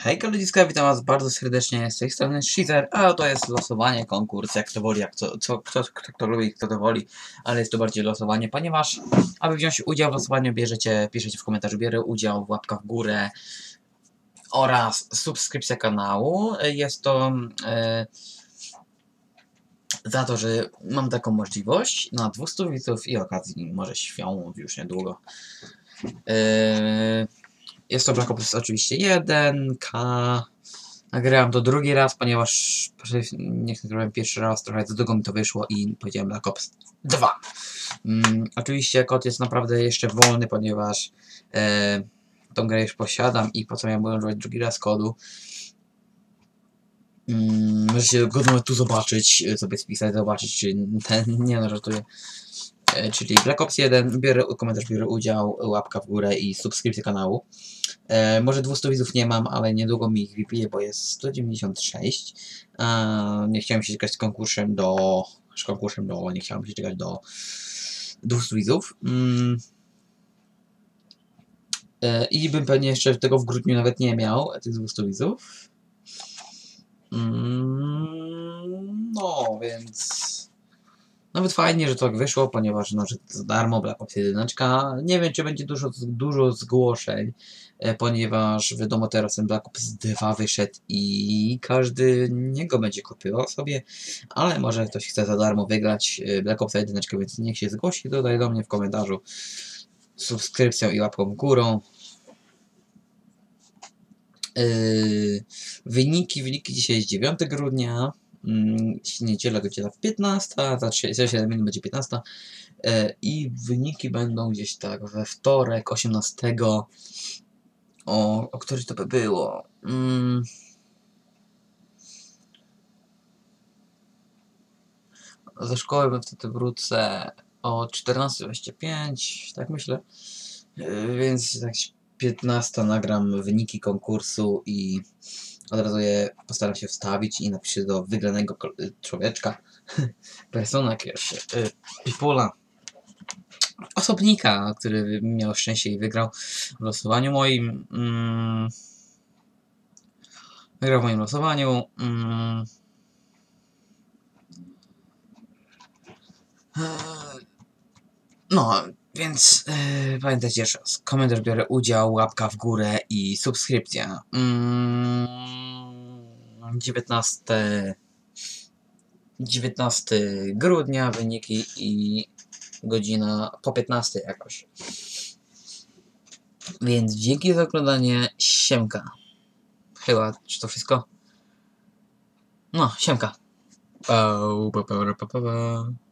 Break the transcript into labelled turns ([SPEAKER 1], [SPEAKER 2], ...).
[SPEAKER 1] Hejka ludziska, witam was bardzo serdecznie z tej strony Shizer, a to jest losowanie, konkurs, jak to woli, kto to lubi, kto to woli, ale jest to bardziej losowanie, ponieważ aby wziąć udział w losowaniu piszecie w komentarzu, bierę udział, łapka w górę oraz subskrypcja kanału. Jest to za to, że mam taką możliwość na 200 widzów i okazji może świąt już niedługo. Jest to Black Ops oczywiście 1K. Nagrałem to drugi raz, ponieważ nie nagrałem pierwszy raz, trochę za długo mi to wyszło i powiedziałem Black Ops 2. Oczywiście kod jest naprawdę jeszcze wolny, ponieważ tą grę już posiadam i po co miałem używać drugi raz kodu. Możecie go nawet tu zobaczyć, sobie spisać, zobaczyć, czy ten, nie no, żartuję. Czyli Black Ops 1, komentarz, biorę udział, łapka w górę i subskrypcja kanału. Może 200 widzów nie mam, ale niedługo mi ich wybije, bo jest 196. Nie chciałem się czekać z konkursem nie chciałem się czekać do 200 widzów. I bym pewnie jeszcze tego w grudniu nawet nie miał, tych 200 widzów. No, więc nawet fajnie, że to tak wyszło, ponieważ no, że to za darmo, Black Ops 1. Nie wiem, czy będzie dużo zgłoszeń, ponieważ wiadomo, teraz ten Black Ops 2 wyszedł i każdy niego będzie kupował sobie, ale może ktoś chce za darmo wygrać Black Ops 1, więc niech się zgłosi tutaj do mnie w komentarzu subskrypcją i łapką górą. Wyniki dzisiaj jest 9 grudnia. Niedziela godzina 15, za 7 minut będzie 15 i wyniki będą gdzieś tak we wtorek 18. O której to by było? Ze szkoły wtedy wrócę o 14:25, tak myślę, więc tak 15 nagram wyniki konkursu i od razu je postaram się wstawić i napiszę do wygranego człowieczka, persona jeszcze, Pipola, osobnika, który miał szczęście i wygrał w losowaniu moim. Wygrał w moim losowaniu. No, więc pamiętajcie jeszcze raz, komentarz, biorę udział, łapka w górę i subskrypcja. 19 grudnia wyniki i godzina po 15 jakoś. Więc dzięki za oglądanie, siemka. Chyba, czy to wszystko? No, siemka. Pa, pa, pa, pa, pa.